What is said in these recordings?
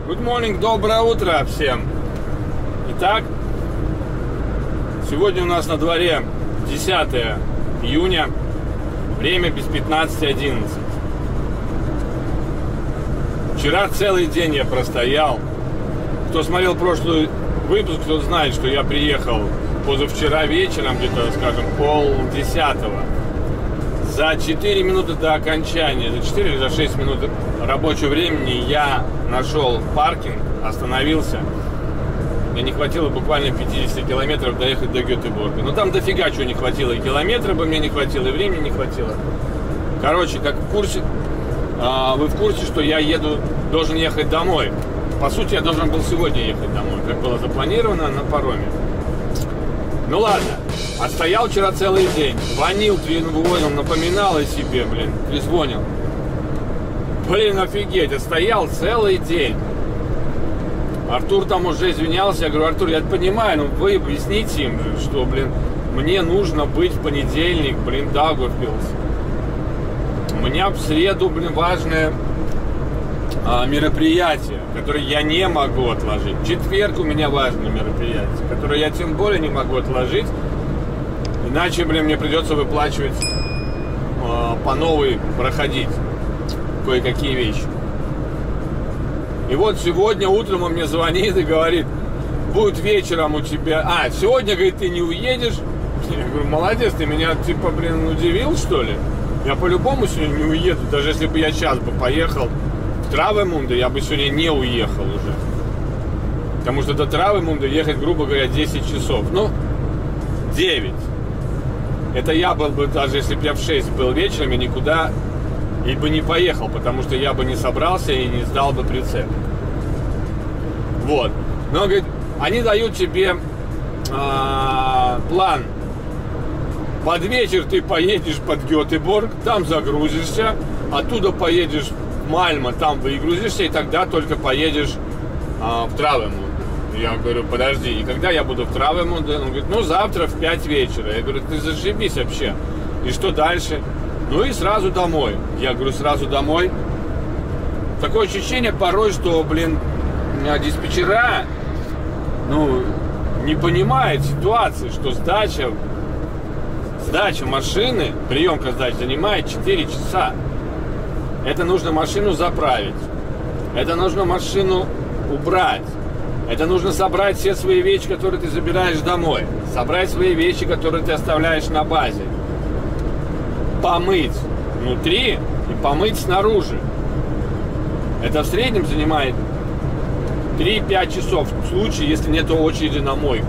Good morning, доброе утро всем. Итак, сегодня у нас на дворе 10 июня, время без 15:11. Вчера целый день я простоял. Кто смотрел прошлый выпуск, тот знает, что я приехал позавчера вечером, где-то, скажем, 9:30. За 4 минуты до окончания, за 4 или за 6 минут рабочего времени я нашел паркинг, остановился. Мне не хватило буквально 50 километров доехать до Гетеборга. Но там дофига чего не хватило. И километра бы мне не хватило, и времени не хватило. Короче, как в курсе, вы в курсе, что я должен ехать домой. По сути, я должен был сегодня ехать домой, как было запланировано на пароме. Ну ладно, отстоял вчера целый день. Звонил, трезвонил, напоминал о себе, трезвонил. Офигеть, отстоял целый день. Артур там уже извинялся. Я говорю: Артур, я понимаю, но вы объясните им, что, мне нужно быть в понедельник, Даугавпилс. У меня в среду, важное мероприятие, которое я не могу отложить. В четверг у меня важное мероприятие, которое я тем более не могу отложить. Иначе, мне придется выплачивать по новой, проходить кое-какие вещи. И вот сегодня утром он мне звонит и говорит: будет вечером у тебя... сегодня, говорит, ты не уедешь. Я говорю: молодец, ты меня, удивил, что ли? Я по-любому сегодня не уеду. Даже если бы я сейчас бы поехал в Травемунде, я бы сегодня не уехал уже. Потому что до Травемунда ехать, грубо говоря, 10 часов. 9. Это я был бы, даже если бы я в 6 был вечером, я никуда и бы не поехал, потому что я бы не собрался и не сдал бы прицеп. Вот. Но, говорит, они дают тебе план. Под вечер ты поедешь под Гетеборг, там загрузишься, оттуда поедешь в Мальмо, там выгрузишься, и тогда только поедешь в Травемунд. Я говорю: подожди, и когда я буду в Травемунде? Он говорит: завтра в 5 вечера. Я говорю: ты зашибись вообще. И что дальше? И сразу домой. Я говорю: сразу домой. Такое ощущение порой, что, диспетчера, не понимают ситуации, что сдача машины, приемка сдачи занимает 4 часа. Это нужно машину заправить. Это нужно машину убрать. Это нужно собрать все свои вещи, которые ты забираешь домой. Собрать свои вещи, которые ты оставляешь на базе. Помыть внутри и помыть снаружи. Это в среднем занимает 3-5 часов, в случае, если нет очереди на мойку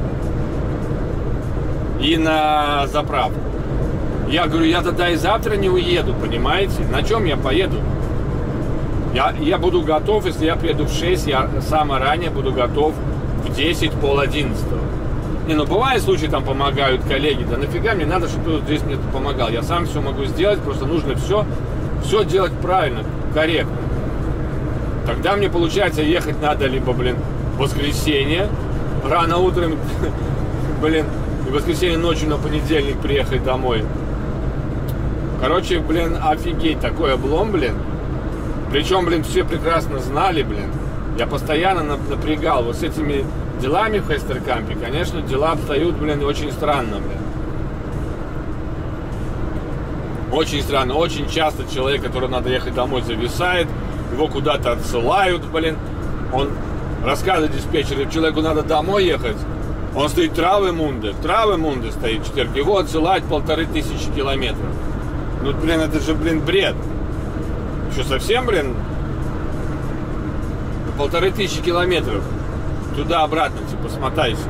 и на заправку. Я говорю: я тогда и завтра не уеду, понимаете? На чем я поеду? Я буду готов, если я приеду в 6, я самое ранее буду готов в 10, 10:30. Бывают случаи, там помогают коллеги. Да нафига мне надо, чтобы кто-то здесь мне помогал? Я сам все могу сделать, просто нужно все делать правильно, корректно. Тогда мне, получается, ехать надо либо, в воскресенье, рано утром, и в воскресенье ночью на понедельник приехать домой. Короче, офигеть, такой облом, Причем, все прекрасно знали, Я постоянно напрягал. Вот с этими делами в Хестеркампе, конечно, дела обстоят, очень странно, Очень странно. Очень часто человек, которому надо ехать домой, зависает. Его куда-то отсылают, Он рассказывает диспетчеру: человеку надо домой ехать. Он стоит в Травемунде стоит в четверг. Его отсылают 1500 километров. Это же, бред. Что, совсем, 1500 километров. Туда-обратно, смотайся.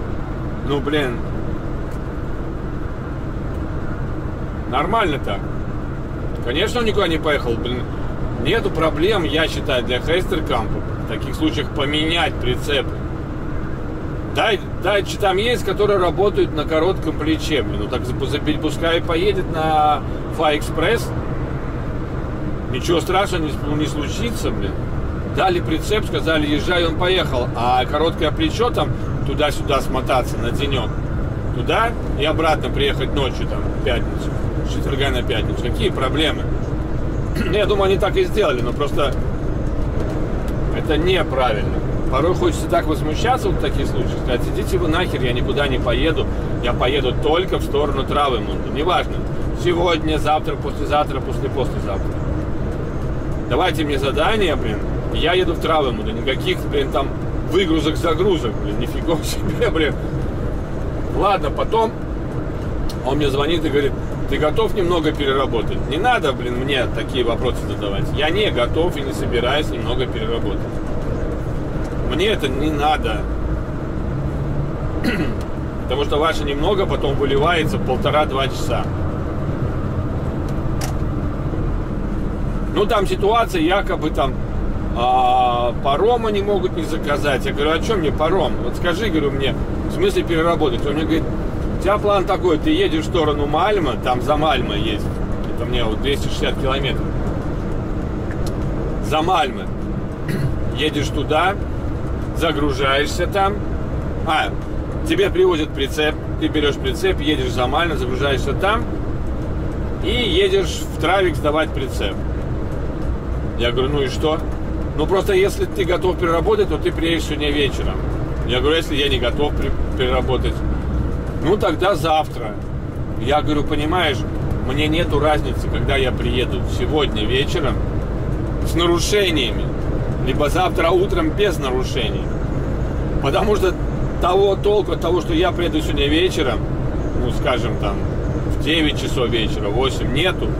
Нормально так. Конечно, он никуда не поехал, Нету проблем, я считаю, для Хестеркампа в таких случаях поменять прицепы. Да, там есть, которые работают на коротком плече, так пускай поедет на Фа-Экспресс. Ничего страшного не случится, Дали прицеп, сказали: езжай, он поехал. А короткое плечо там туда-сюда смотаться на денек. Туда и обратно приехать ночью, в пятницу. С четверга на пятницу. Какие проблемы? Я думаю, они так и сделали, но просто это неправильно. Порой хочется так возмущаться в таких случаях, сказать, идите вы нахер, я никуда не поеду, я поеду только в сторону Травемунда. Неважно, сегодня, завтра, послезавтра, послезавтра. Давайте мне задание, блин, я еду в Травемунда, никаких, блин, там выгрузок-загрузок, блин, нифига себе, блин. Ладно, потом он мне звонит и говорит, ты готов немного переработать? Не надо, блин, мне такие вопросы задавать. Я не готов и не собираюсь немного переработать. Мне это не надо. Потому что ваше немного потом выливается в 1,5-2 часа. Ну, там ситуация, якобы там парома не могут не заказать. Я говорю, а что мне паром? Вот скажи, говорю, мне, в смысле переработать? Он мне говорит, у тебя план такой, ты едешь в сторону Мальмы, там за Мальмой есть. Это мне вот 260 километров. За Мальмы. Едешь туда, загружаешься там. Тебе привозят прицеп, ты берешь прицеп, едешь за Мальмой, загружаешься там. И едешь в Травик сдавать прицеп. Я говорю, ну и что? Ну просто если ты готов переработать, то ты приедешь сегодня вечером. Я говорю, если я не готов переработать, ну тогда завтра. Я говорю, понимаешь, мне нету разницы, когда я приеду сегодня вечером с нарушениями, либо завтра утром без нарушений. Потому что того толку от того, что я приеду сегодня вечером, ну скажем там в 9 часов вечера, 8, нету.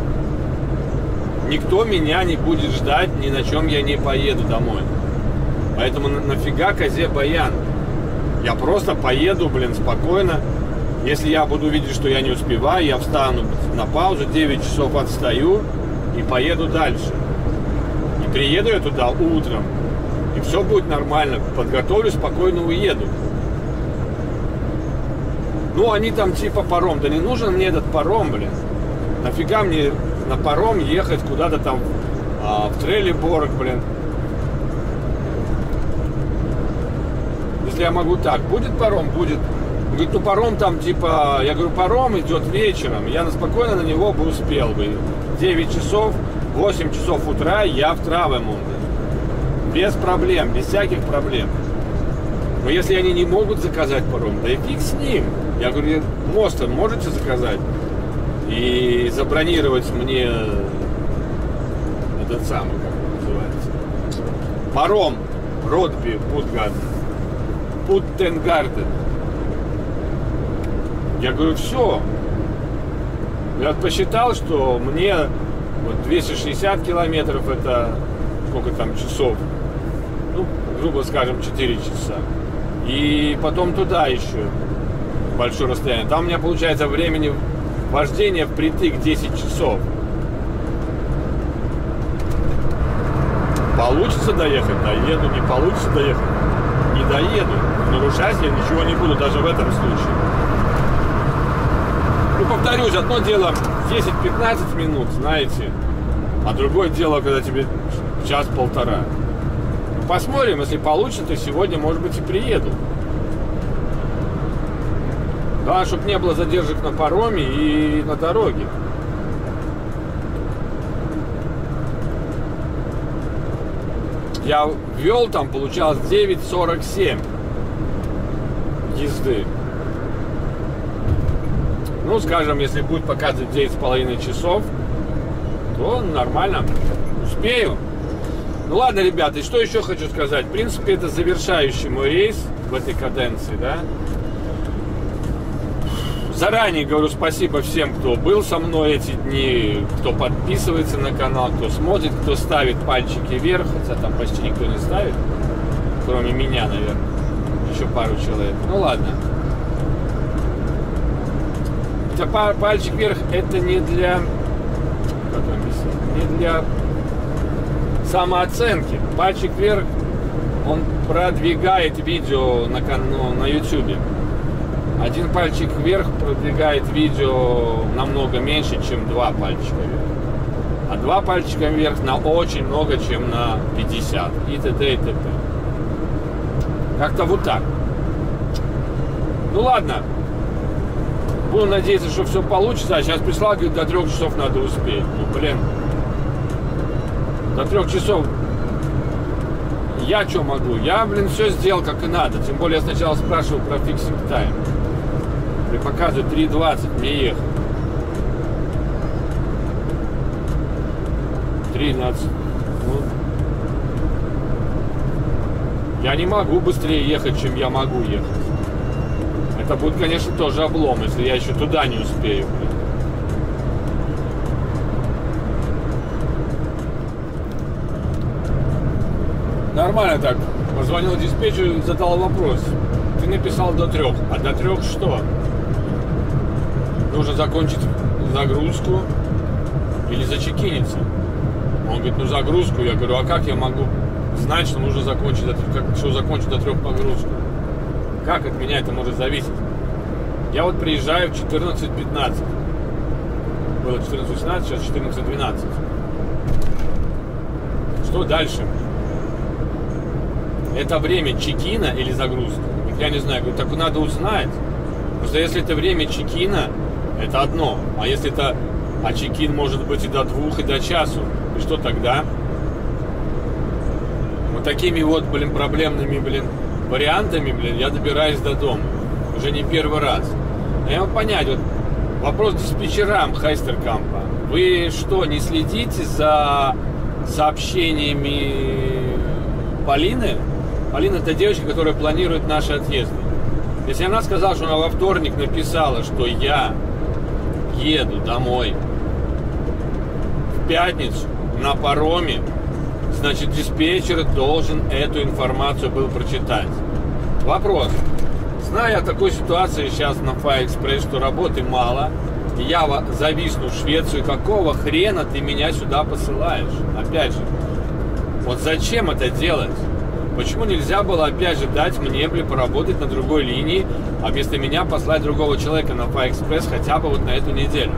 Никто меня не будет ждать, ни на чем я не поеду домой. Поэтому нафига козе баян? Я просто поеду, блин, спокойно. Если я буду видеть, что я не успеваю, я встану на паузу, 9 часов отстаю и поеду дальше. И приеду я туда утром. И все будет нормально. Подготовлюсь, спокойно уеду. Ну, они там типа паром. Да не нужен мне этот паром, блин. Нафига мне на паром ехать куда-то там в Трелеборг, блин. Если я могу так, будет паром, будет. Он говорит, ну паром там типа, я говорю, паром идет вечером, я спокойно на него бы успел бы. 9 часов, 8 часов утра я в Травемунде. Без проблем, без всяких проблем. Но если они не могут заказать паром, да и фиг с ним. Я говорю, мост можете заказать? И забронировать мне этот самый, как он называется, паром Ротби Путтенгарден. Я говорю, все. Я посчитал, что мне вот 260 километров, это сколько там часов, ну, грубо скажем, 4 часа. И потом туда еще большое расстояние. Там у меня получается времени вождения впритык 10 часов. Получится доехать, доеду. Не получится доехать, не доеду. Нарушать я ничего не буду, даже в этом случае. Ну, повторюсь, одно дело 10-15 минут, знаете, а другое дело, когда тебе час-полтора. Посмотрим, если получится, то сегодня, может быть, и приеду. Да, чтобы не было задержек на пароме и на дороге. Я ввел там, получалось 9:47 езды. Ну, скажем, если будет показывать 9,5 часов, то нормально, успею. Ну ладно, ребята, и что еще хочу сказать. В принципе, это завершающий мой рейс в этой каденции, да. Заранее говорю спасибо всем, кто был со мной эти дни, кто подписывается на канал, кто смотрит, кто ставит пальчики вверх, хотя там почти никто не ставит, кроме меня, наверное, еще пару человек. Ну ладно. Хотя пальчик вверх это не для, как вам объяснить, не для самооценки. Пальчик вверх, он продвигает видео на YouTube. Один пальчик вверх продвигает видео намного меньше, чем 2 пальчика вверх. А 2 пальчика вверх на очень много, чем на 50. И т.д. и т.п. Как-то вот так. Ну ладно. Буду надеяться, что все получится. А сейчас пришла, говорит, до 3 часов надо успеть. Ну, блин. До 3 часов Я что могу? Я, блин, все сделал как и надо. Тем более я сначала спрашивал про fixing time. Мне показывают 3:20, мне ехать. 13. Ну, я не могу быстрее ехать, чем я могу ехать. Это будет, конечно, тоже облом, если я еще туда не успею, блин. Нормально так. Позвонил диспетчеру и задал вопрос. Ты написал до 3. А до 3 что? Нужно закончить загрузку или зачекиниться? Он говорит, ну загрузку. Я говорю, а как я могу знать, что нужно закончить, что закончить до 3 погрузку? Как от меня это может зависеть? Я вот приезжаю в 14:15. Было 14:18, сейчас 14:12. Что дальше? Это время чекина или загрузки? Я не знаю, так надо узнать. Потому что если это время чекина, это одно. А если это... А чекин может быть и до 2, и до часу. И что тогда? Вот такими вот, блин, проблемными, блин, вариантами, блин, я добираюсь до дома. Уже не первый раз. Я могу понять, вот вопрос диспетчерам Хайстеркампа. Вы что, не следите за сообщениями Полины? Полина — это девочка, которая планирует наши отъезды. Если она сказала, что она во вторник написала, что я еду домой в пятницу на пароме, значит, диспетчер должен эту информацию был прочитать. Вопрос. Зная о такой ситуации сейчас на Файэкспресс, что работы мало, и я зависну в Швецию, какого хрена ты меня сюда посылаешь? Опять же, вот зачем это делать? Почему нельзя было, опять же, дать мне, блин, поработать на другой линии, а вместо меня послать другого человека на Файэкспресс хотя бы вот на эту неделю?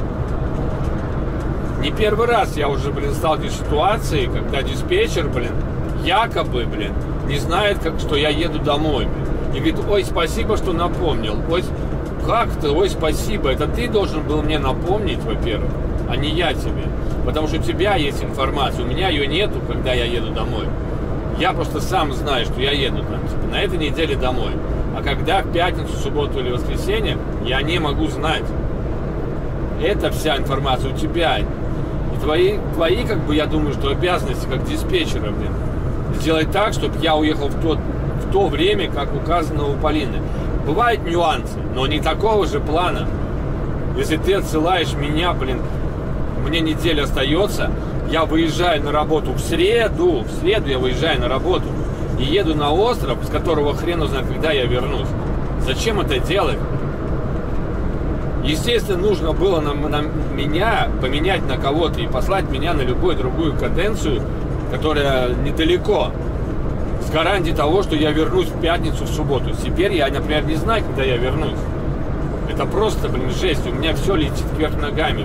Не первый раз я уже, блин, сталкиваюсь с ситуацией, когда диспетчер, блин, якобы, блин, не знает, что я еду домой, блин. И говорит, ой, спасибо, что напомнил. Ой, как-то, ой, спасибо. Это ты должен был мне напомнить, во-первых, а не я тебе. Потому что у тебя есть информация, у меня ее нету, когда я еду домой. Я просто сам знаю, что я еду там, типа, на этой неделе домой. А когда в пятницу, субботу или воскресенье, я не могу знать. Это вся информация у тебя. И твои, как бы, я думаю, что обязанности, как диспетчера, блин, сделать так, чтобы я уехал в то время, как указано у Полины. Бывают нюансы, но не такого же плана. Если ты отсылаешь меня, блин, мне неделя остается, я выезжаю на работу в среду я выезжаю на работу и еду на остров, с которого хрен узнает, когда я вернусь. Зачем это делать? Естественно, нужно было на меня поменять на кого-то и послать меня на любую другую каденцию, которая недалеко, с гарантией того, что я вернусь в пятницу, в субботу. Теперь я, например, не знаю, когда я вернусь. Это просто, блин, жесть. У меня все летит вверх ногами.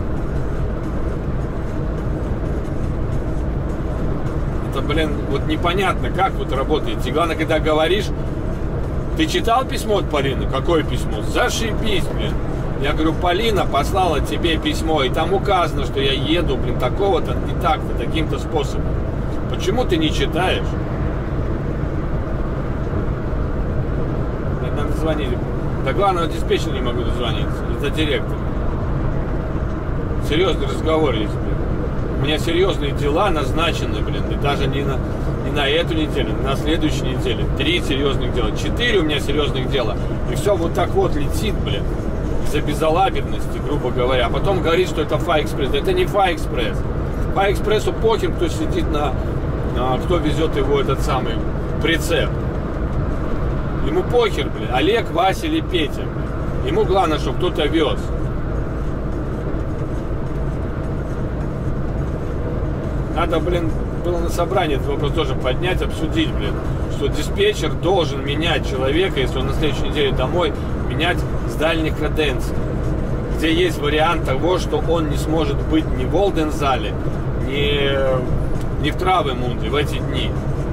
Это, блин, вот непонятно, как вот работает. И главное, когда говоришь, ты читал письмо от Полины? Какое письмо? Зашибись, блин. Я говорю, Полина послала тебе письмо, и там указано, что я еду, блин, такого-то, и так-то, таким-то способом. Почему ты не читаешь? Надо звонить. До главного диспетчера не могу дозвониться. Это директор. Серьезный разговор есть, блин. У меня серьезные дела назначены, блин. И даже не на эту неделю, на следующей неделе. 3 серьезных дела. 4 у меня серьезных дела. И все вот так вот летит, блин. Из-за безалаберности, грубо говоря. А потом говорит, что это Файэкспресс. Да это не Файэкспресс. Файэкспрессу похер, кто сидит кто везет его этот самый прицеп. Ему похер, блин. Олег, Вася или Петя. Ему главное, чтобы кто-то вез. Надо, блин, было на собрании этот вопрос тоже поднять, обсудить, блин, что диспетчер должен менять человека, если он на следующей неделе домой, менять с дальних каденций, где есть вариант того, что он не сможет быть ни в Олдензале, ни в Травемунде в эти дни.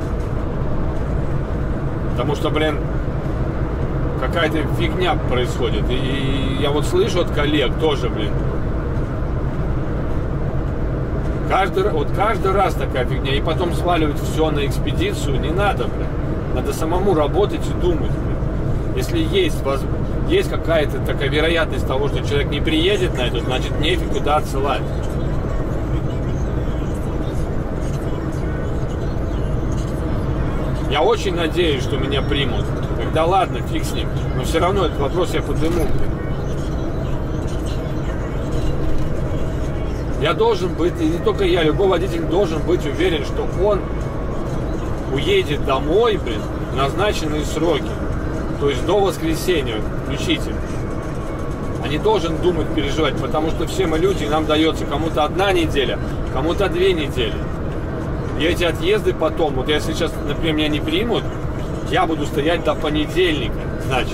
Потому что, блин, какая-то фигня происходит. И я вот слышу от коллег тоже, блин, Каждый раз такая фигня. И потом сваливать все на экспедицию не надо, блин. Надо самому работать и думать, блин. Если есть какая-то такая вероятность того, что человек не приедет на это, значит нефиг туда отсылать. Я очень надеюсь, что меня примут. Тогда ладно, фиг с ним. Но все равно этот вопрос я подниму, блин. Я должен быть, и не только я, любой водитель должен быть уверен, что он уедет домой, блин, в назначенные сроки. То есть до воскресенья включительно. А не должен думать, переживать, потому что все мы люди, нам дается кому-то 1 неделя, кому-то 2 недели. И эти отъезды потом, вот если сейчас, например, меня не примут, я буду стоять до понедельника, значит.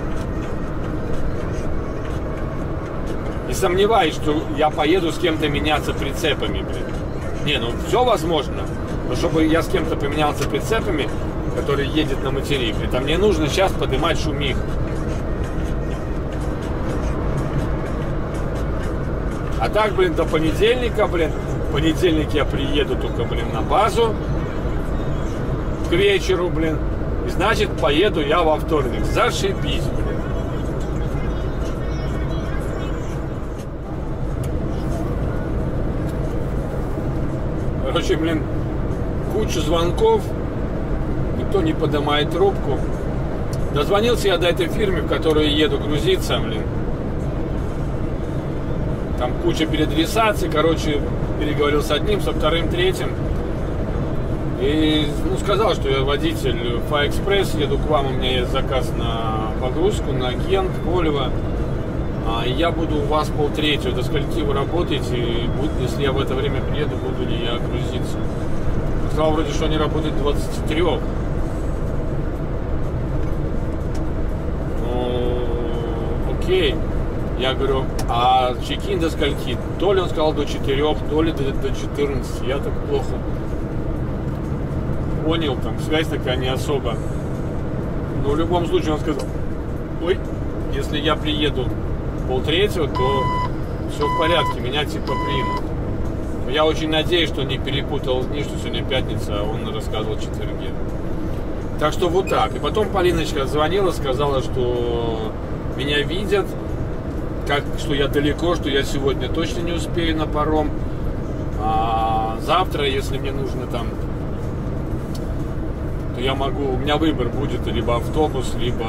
Не сомневаюсь, что я поеду с кем-то меняться прицепами, блин. Не, ну все возможно. Но чтобы я с кем-то поменялся прицепами, который едет на материк, это мне нужно сейчас поднимать шумих. А так, блин, до понедельника, блин. В понедельник я приеду только, блин, на базу. К вечеру, блин. И значит, поеду я во вторник. Зашибись, блин. Короче, блин, куча звонков, никто не поднимает трубку. Дозвонился я до этой фирмы, в которую еду грузиться, блин. Там куча переадресаций, короче, переговорил с одним, со вторым, третьим. И, ну, сказал, что я водитель Фа-Экспресс, еду к вам, у меня есть заказ на погрузку, на Гент, Вольво. И я буду у вас 2:30, до скольки вы работаете, и если я в это время приеду, буду ли я грузиться. Сказал вроде, что они работают до 23. Ну, окей. Я говорю, а чекин до скольки? То ли он сказал до 4, то ли до 14. Я так плохо понял, там связь такая не особо. Но в любом случае он сказал, ой, если я приеду 2:30, то все в порядке, меня типа примут. Но я очень надеюсь, что не перепутал дни, что сегодня пятница, а он рассказывал четверги. Так что вот так. И потом Полиночка звонила, сказала, что меня видят, что я далеко, что я сегодня точно не успею на паром. А завтра, если мне нужно там, то я могу, у меня выбор будет либо автобус, либо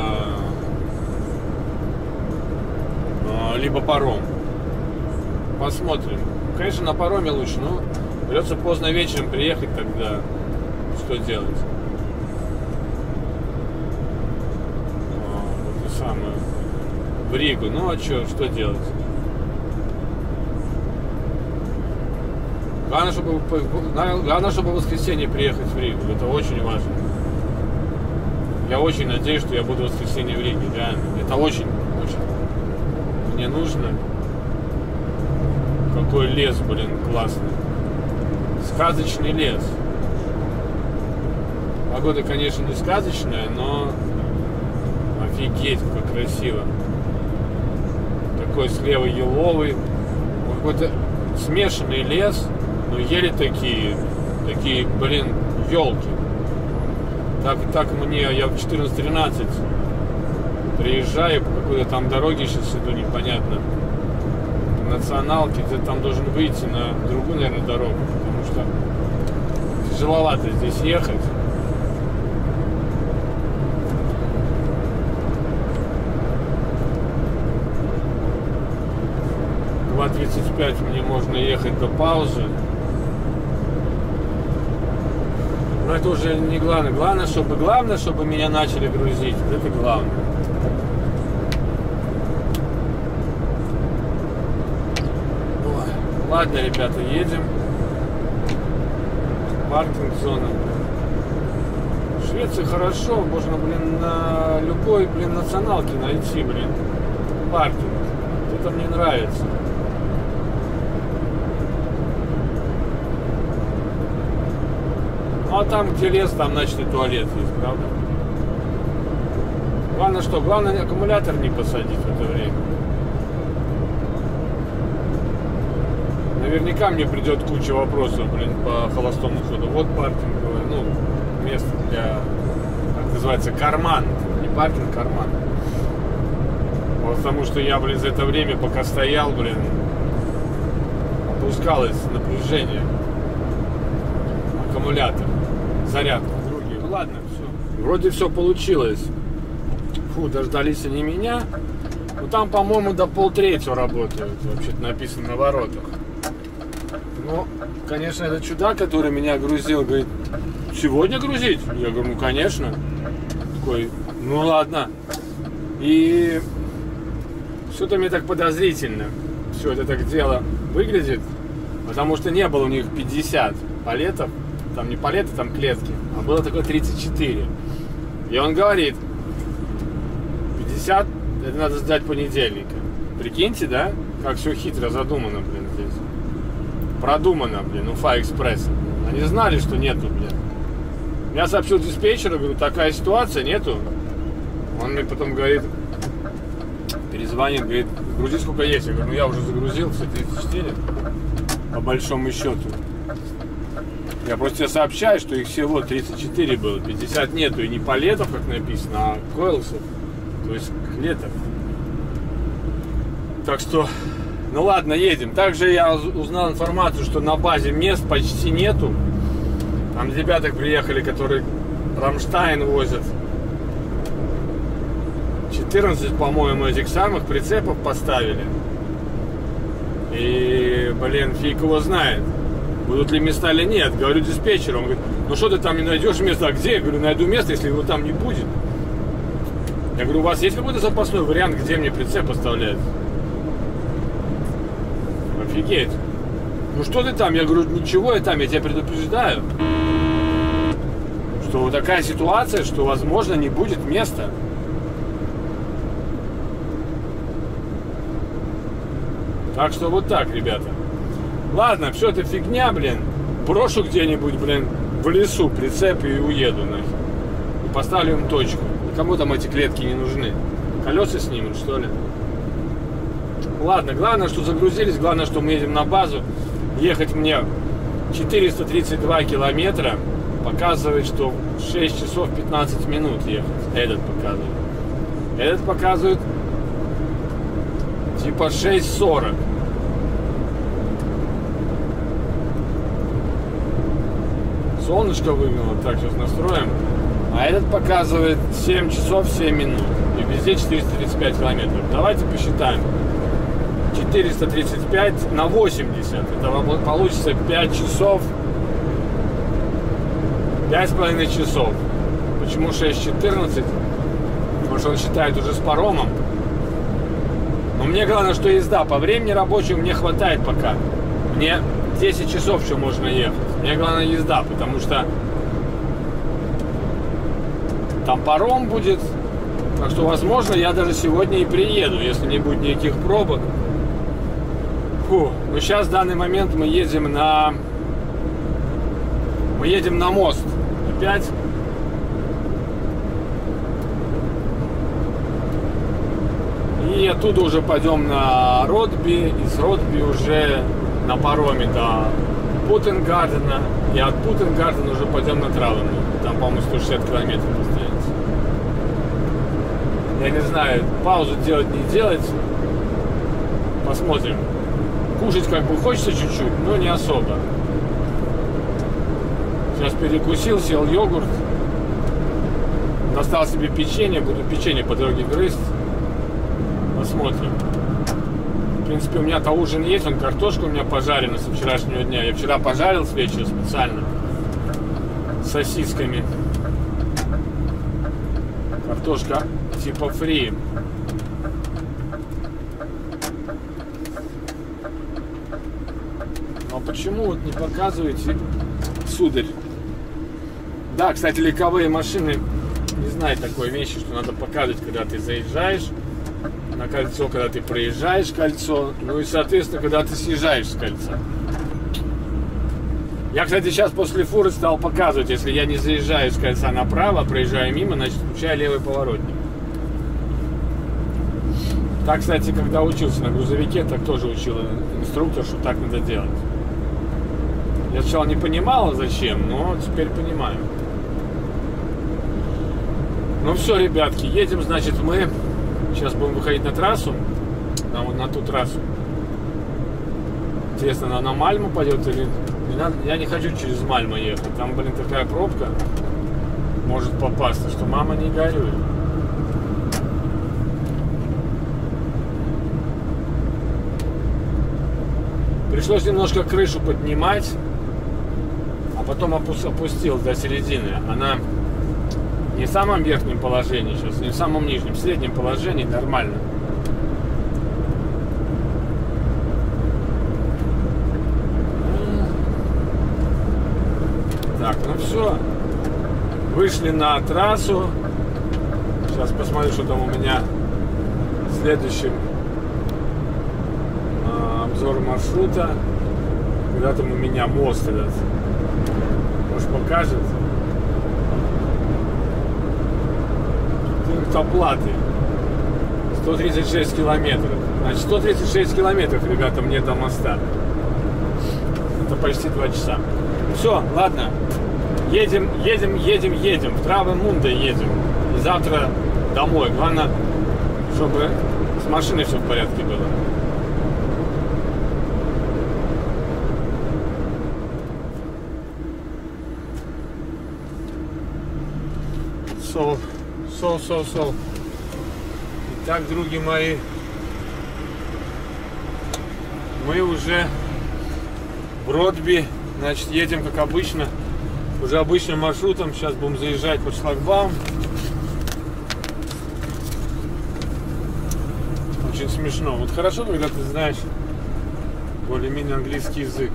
паром. Посмотрим. Конечно, на пароме лучше, но придется поздно вечером приехать, тогда что делать? Вот и самое. В Ригу. Ну а что делать? Главное, чтобы в воскресенье приехать в Ригу. Это очень важно. Я очень надеюсь, что я буду в воскресенье в Риге. Реально. Это очень мне нужно. Какой лес, блин, классный. Сказочный лес. Погода, конечно, не сказочная, но офигеть, как красиво. Такой слева еловый. Какой-то смешанный лес, но ели такие, блин, елки. Так мне, я в 14-13 приезжаю по какой-то там дороге, сейчас иду непонятно, националке, ты там должен выйти на другую, наверное, дорогу, потому что тяжеловато здесь ехать. В 2:35 мне можно ехать до паузы. Но это уже не главное. Главное, чтобы меня начали грузить. Это главное. Ладно, ребята, едем. Паркинг-зона. В Швеции хорошо, можно, блин, на любой, блин, националке найти, блин, паркинг. Это мне нравится. Ну а там, где лес, там, значит, и туалет есть, правда? Главное что? Главное аккумулятор не посадить в это время. Наверняка мне придет куча вопросов, блин, по холостому ходу. Вот паркинговое, ну, место для, как называется, карман. Не паркинг, карман. Потому что я, блин, за это время, пока стоял, блин, опускалось напряжение. Аккумулятор, зарядка, другие. Ну ладно, все. Вроде все получилось. Фу, дождались они меня. Ну там, по-моему, до 2:30 работают. Вообще-то написано на воротах. Ну, конечно, этот чудак, который меня грузил, говорит, сегодня грузить? Я говорю, ну, конечно. Такой, ну, ладно. И что-то мне так подозрительно все это так дело выглядит, потому что не было у них 50 палетов, там не палеты, там клетки, а было такое 34. И он говорит, 50 это надо сдать понедельника. Прикиньте, да, как все хитро задумано, блин, здесь. Продумано, блин, Уфа-экспресс. Они знали, что нету, блин. Я сообщил диспетчеру, говорю, такая ситуация, нету. Он мне потом говорит, перезвонит, говорит, грузи сколько есть. Я говорю, ну я уже загрузил все 34, по большому счету. Я просто тебе сообщаю, что их всего 34 было, 50 нету, и не палетов, как написано, а койлсов, то есть клеток. Так что, ну ладно, едем. Также я узнал информацию, что на базе мест почти нету. Там ребята приехали, которые Рамштайн возят. 14, по-моему, этих самых прицепов поставили. И, блин, фиг его знает, будут ли места или нет. Говорю диспетчеру, он говорит, ну что ты там не найдешь места? А где? Я говорю, найду место, если его там не будет. Я говорю, у вас есть какой-то запасной вариант, где мне прицеп поставлять? Офигеть. Ну что ты там? Я говорю, ничего, я там, я тебя предупреждаю, что вот такая ситуация, что, возможно, не будет места. Так что вот так, ребята. Ладно, все это фигня, блин. Брошу где-нибудь, блин, в лесу прицеп и уеду, нахер. И поставлю им точку. Кому там эти клетки не нужны? Колеса снимут, что ли? Ладно, главное, что загрузились, главное, что мы едем на базу. Ехать мне 432 километра. Показывает, что 6 часов 15 минут ехать. Этот показывает. Этот показывает типа 6:40. Солнышко выглянуло. Так, сейчас настроим. А этот показывает 7 часов 7 минут. И везде 435 километров. Давайте посчитаем. 435 на 80. Это получится 5 часов. 5,5 часов. Почему 6:14? Потому что он считает уже с паромом. Но мне главное, что езда. По времени рабочему мне хватает пока. Мне 10 часов еще можно ехать. Мне главное езда, потому что там паром будет. Так что, возможно, я даже сегодня и приеду, если не будет никаких пробок. Фу. Но сейчас, в данный момент, мы едем на мост. Опять. И оттуда уже пойдем на Ротби. И с Ротби уже на пароме до Путенгардена. И от Путенгардена уже пойдем на Травлену. Там, по-моему, 160 километров остается. Я не знаю, паузу делать, не делать. Посмотрим. Кушать как бы хочется чуть-чуть, но не особо. Сейчас перекусил, съел йогурт. Достал себе печенье. Буду печенье по дороге грызть. Посмотрим. В принципе, у меня-то ужин есть. Он картошка у меня пожарена со вчерашнего дня. Я вчера пожарил с вечера специально. С сосисками. Картошка типа фри. А почему вот не показываете, сударь? Да, кстати, легковые машины, не знаю такой вещи, что надо показывать, когда ты заезжаешь на кольцо, когда ты проезжаешь кольцо, ну и, соответственно, когда ты съезжаешь с кольца. Я, кстати, сейчас после фуры стал показывать, если я не заезжаю с кольца направо, проезжаю мимо, значит, включаю левый поворотник. Так, кстати, когда учился на грузовике, так тоже учил инструктор, что так надо делать. Я сначала не понимал, зачем, но теперь понимаю. Ну все, ребятки, едем, значит, мы сейчас будем выходить на трассу, на ту трассу. Интересно, она на Мальму пойдет или... Я не хочу через Мальму ехать, там, блин, такая пробка может попасться, что мама не горюй. Пришлось немножко крышу поднимать, а потом опустил до середины. Она не в самом верхнем положении сейчас, не в самом нижнем, в среднем положении нормально. Так, ну все. Вышли на трассу. Сейчас посмотрю, что там у меня в следующем обзор маршрута. Когда там у меня мост этот. Может, покажет. Пункт оплаты. 136 километров. Значит, 136 километров, ребята, мне до моста. Это почти 2 часа. Все, ладно. Едем. В Травемунде едем. И завтра домой. Главное, чтобы с машиной все в порядке было. So. Итак, други мои, мы уже в Бродби, значит, едем как обычно, уже обычным маршрутом. Сейчас будем заезжать под шлагбаум. Очень смешно. Вот хорошо, когда ты знаешь более-менее английский язык.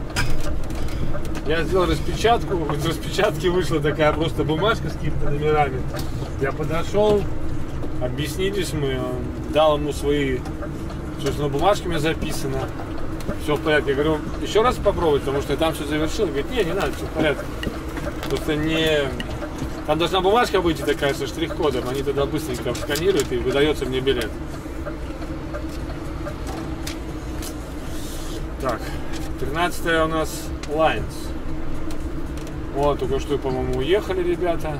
Я сделал распечатку, из распечатки вышла такая просто бумажка с какими-то номерами. Я подошел, объяснились мы, дал ему свои, собственно, бумажки у меня записано. Все в порядке. Я говорю, еще раз попробовать, потому что я там все завершил. Говорит, не надо, все в порядке. Просто не... Там должна бумажка выйти такая со штрих-кодом, они тогда быстренько сканируют и выдается мне билет. Так, 13-я у нас Lions. Вот, только что, по-моему, уехали ребята.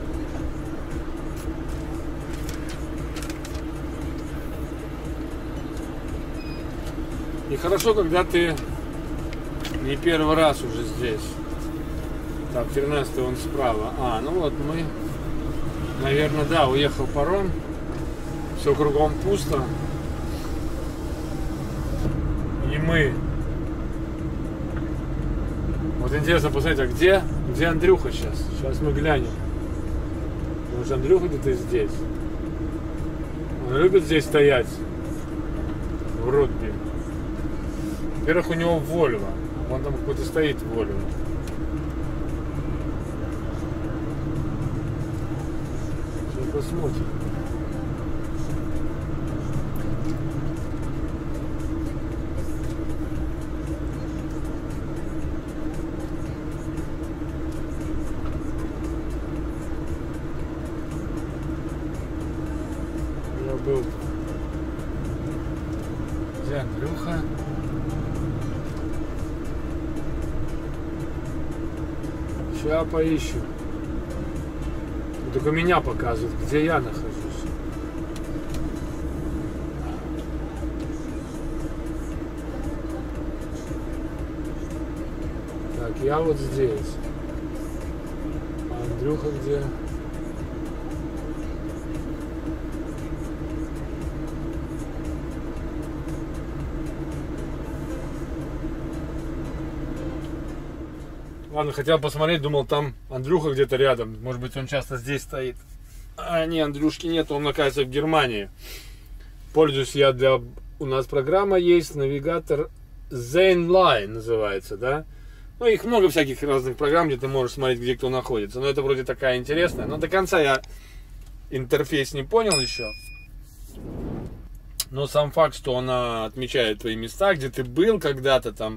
И хорошо, когда ты не первый раз уже здесь. Так, 13-й он справа. Ну вот мы, наверное, да, уехал паром. Все кругом пусто. И мы... Вот интересно посмотреть, а где Андрюха сейчас? Сейчас мы глянем. Может, Андрюха где-то здесь? Он любит здесь стоять. В Бродби. Во-первых, у него Вольво. Вон там какой-то стоит Вольво. Сейчас посмотрим. Я был. Где Андрюха? Сейчас поищу. Только меня показывают, где я нахожусь. Так, я вот здесь. А Андрюха где? Ладно, хотел посмотреть, думал, там Андрюха где-то рядом. Может быть, он часто здесь стоит. А, не, Андрюшки нет, он, оказывается, в Германии. Пользуюсь я У нас программа есть, навигатор Zenline называется, да? Ну, их много всяких разных программ, где ты можешь смотреть, где кто находится. Но это вроде такая интересная. Но до конца я интерфейс не понял еще. Но сам факт, что она отмечает твои места, где ты был когда-то там.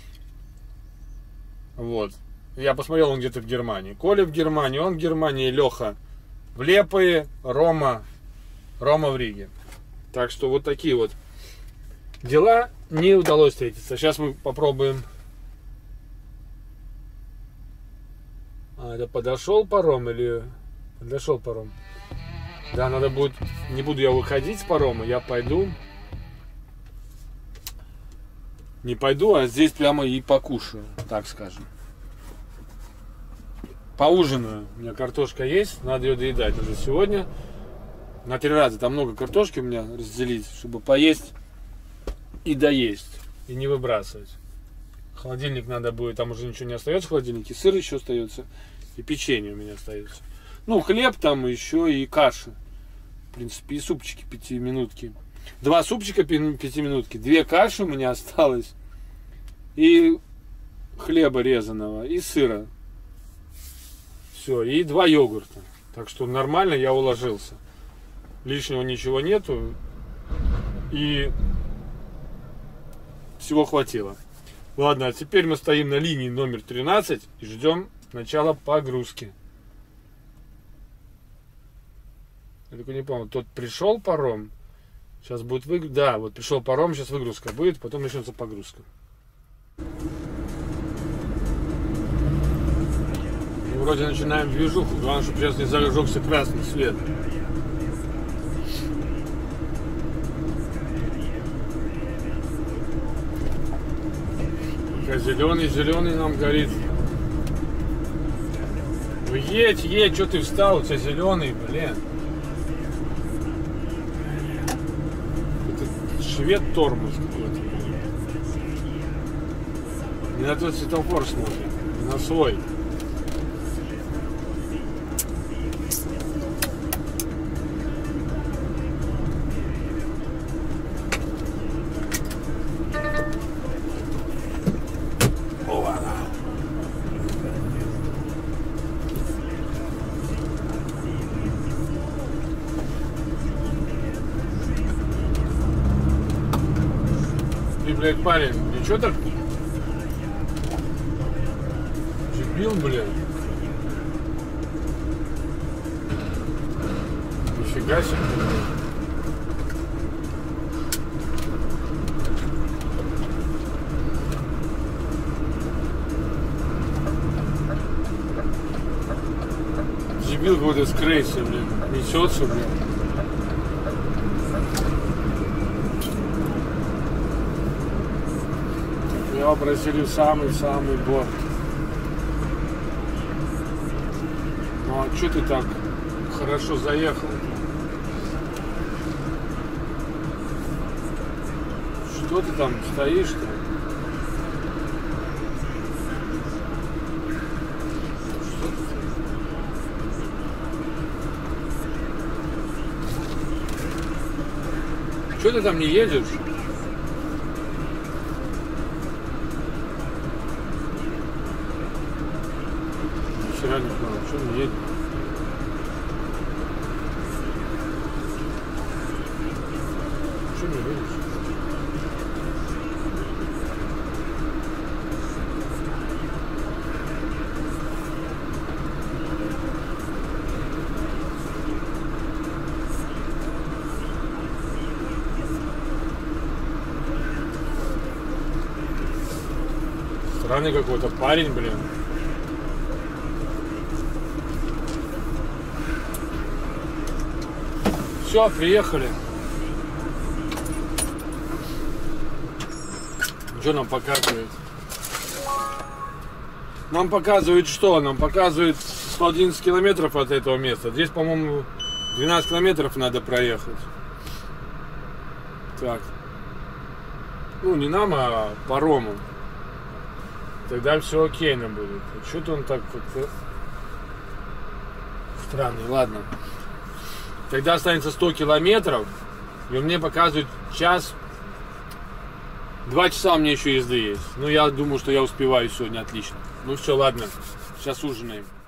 Вот. Я посмотрел, он где-то в Германии. Коля в Германии, он в Германии, Леха в Лепое, Рома в Риге. Так что вот такие вот дела. Не удалось встретиться. Сейчас мы попробуем. Это подошел паром или подошел паром? Да, надо будет. Не буду я выходить с парома, я пойду. Не пойду, а здесь прямо и покушаю, так скажем. Поужинаю. У меня картошка есть, надо ее доедать уже сегодня. На 3 раза. Там много картошки у меня разделить, чтобы поесть и доесть. И не выбрасывать. Холодильник надо будет, там уже ничего не остается в холодильнике. Сыр еще остается. И печенье у меня остается. Ну, хлеб там еще и каша. В принципе, и супчики 5-минутки. 2 супчика 5-минутки. 2 каши у меня осталось. И хлеба резаного. И сыра. Все. И 2 йогурта. Так что нормально я уложился. Лишнего ничего нету. И всего хватило. Ладно, а теперь мы стоим на линии номер 13 и ждем начала погрузки. Я только не помню, тот пришел паром, сейчас будет выгрузка. Да, вот пришел паром, сейчас выгрузка будет, потом начнется погрузка. И вроде начинаем движуху, главное, чтобы сейчас не зажегся красный свет. Пока зеленый нам горит. Ну едь, что ты встал, у тебя зеленый, блин. Швед тормоз какой-то. Не на тот светофор смотрит, не на свой. Блядь, парень, ничего так? Дебил, блин. Нифига себе. Дебил какой-то с крейсера, блин. Несется, блин. Его бросили в самый-самый борт. Ну а что ты так хорошо заехал? Что ты там стоишь-то? Что ты там не едешь? Вчера не знал, что не едет. Что не едешь? Странный какой-то парень, блин. Все, приехали. Что нам показывает? Нам показывает что? Нам показывает 111 километров от этого места. Здесь, по-моему, 12 километров надо проехать. Так. Ну, не нам, а парому. Тогда все окей нам будет. Что-то он так как-то странный. Ладно. Тогда останется 100 километров, и он мне показывает час. 2 часа у меня еще езды есть. Ну, я думаю, что я успеваю сегодня отлично. Ну все, ладно. Сейчас ужинаем.